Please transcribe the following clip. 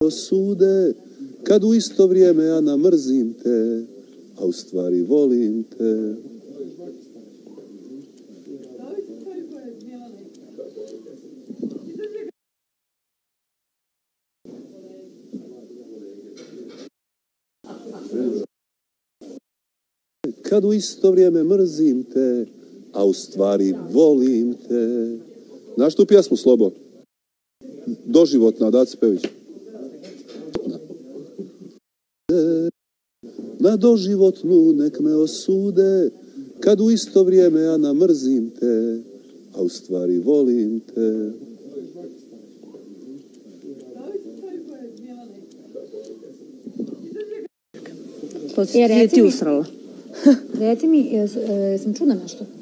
osude, kad u isto vrijeme ja namrzim te, a u stvari volim te. Kad u isto vrijeme mrzim te, a u stvari volim te. Znaš tu pjesmu, Slobo? Doživotna, Daci Pević. Na doživotnu nek me osude, kad u isto vrijeme ja namrzim te, a u stvari volim te. Ti usrala. Reci mi, sam čula nešto?